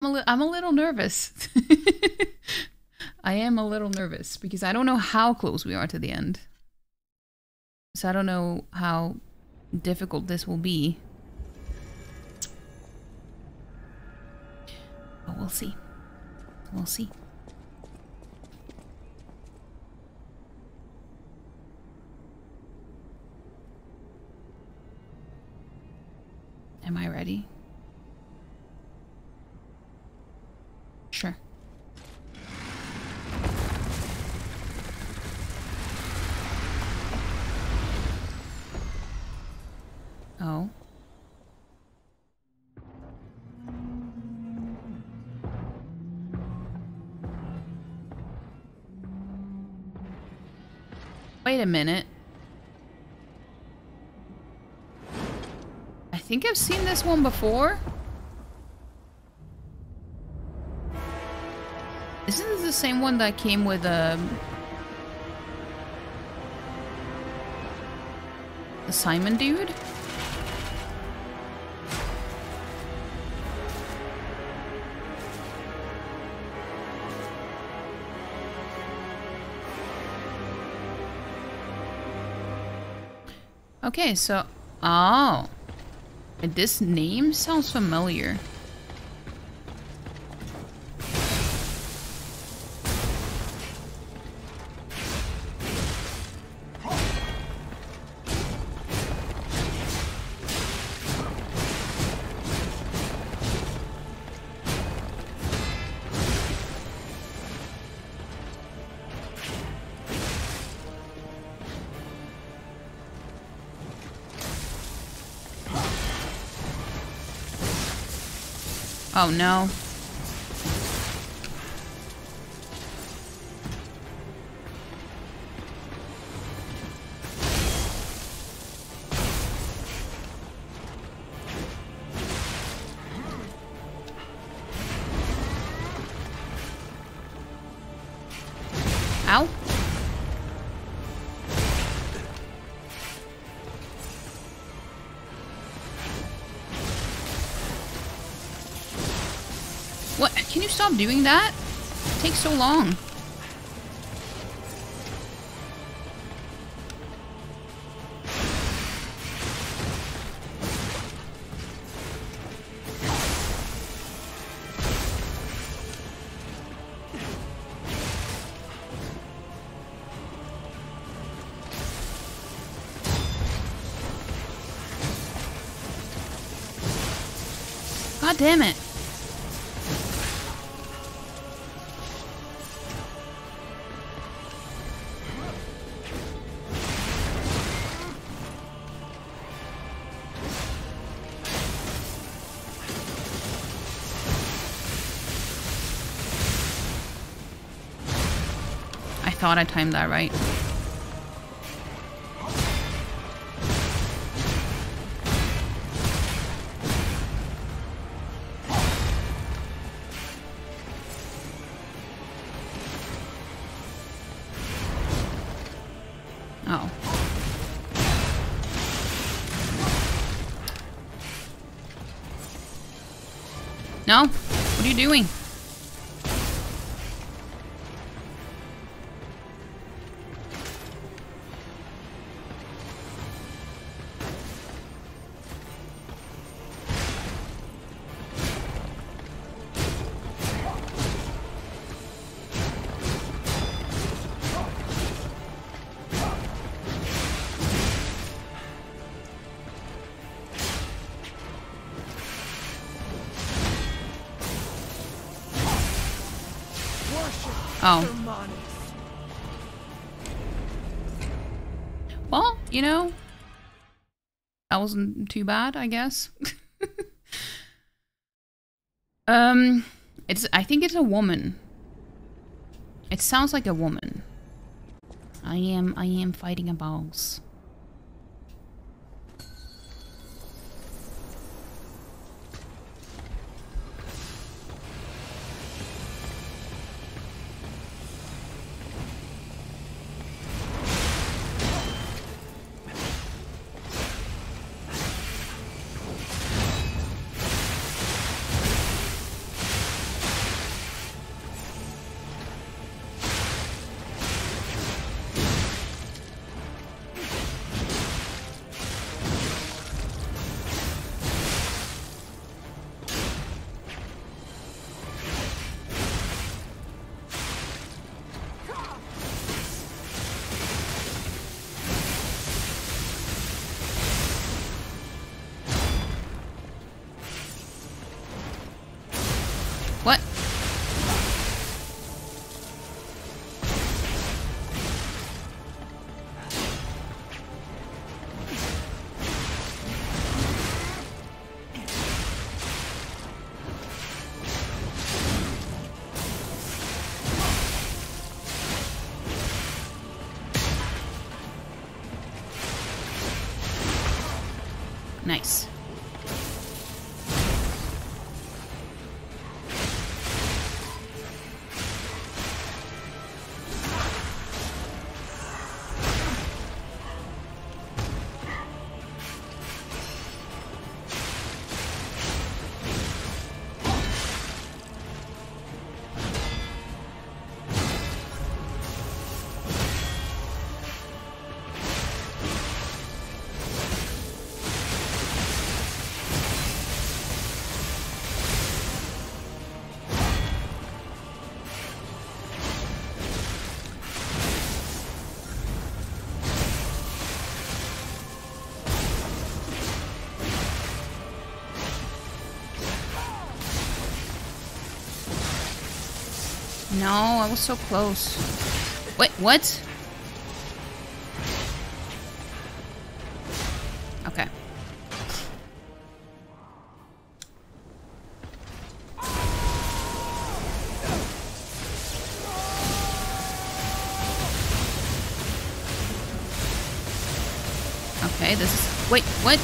I'm a little nervous. I am a little nervous because I don't know how close we are to the end. So I don't know how difficult this will be. But we'll see. We'll see. Am I ready? Sure. Oh. Wait a minute. I think I've seen this one before. Isn't this the same one that came with the Simon dude? Okay, so... Oh. And this name sounds familiar. Oh no. Ow. What? Can you stop doing that? It takes so long. God damn it. I thought I timed that right. Oh. No? What are you doing? Oh. Well, you know, that wasn't too bad, I guess. I think it's a woman. It sounds like a woman. I am fighting a boss. What? Nice. No, I was so close. Wait, what? Okay. Okay, this is... Wait, what?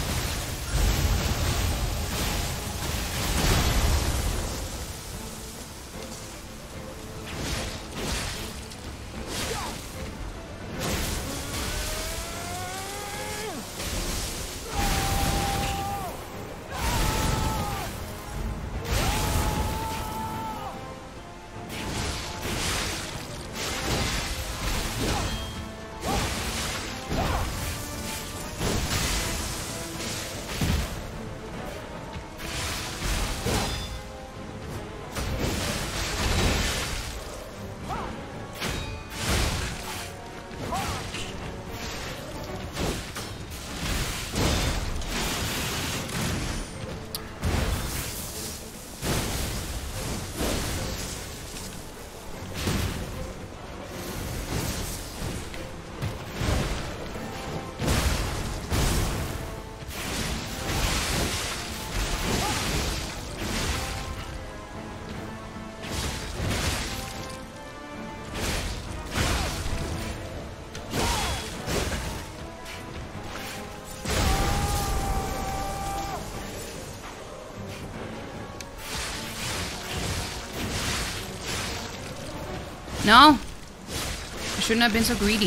No! I shouldn't have been so greedy.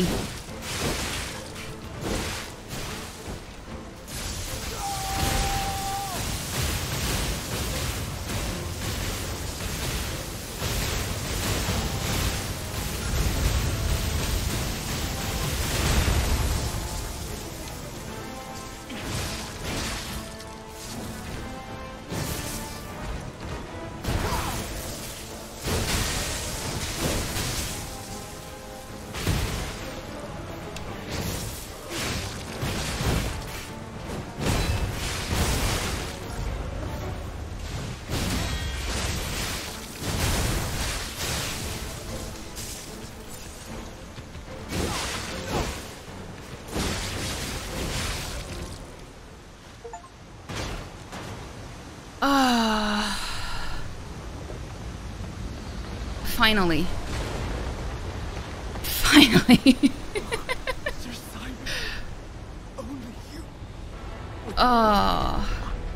Finally. Finally. Oh.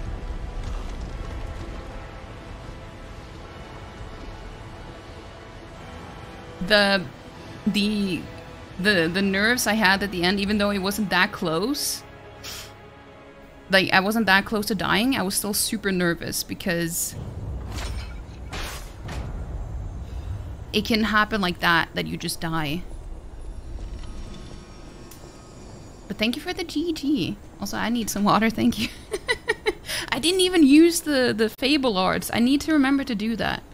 The nerves I had at the end, even though it wasn't that close. Like, I wasn't that close to dying, I was still super nervous because it can happen like that you just die. But thank you for the GG. Also, I need some water, thank you. I didn't even use the Fable Arts. I need to remember to do that.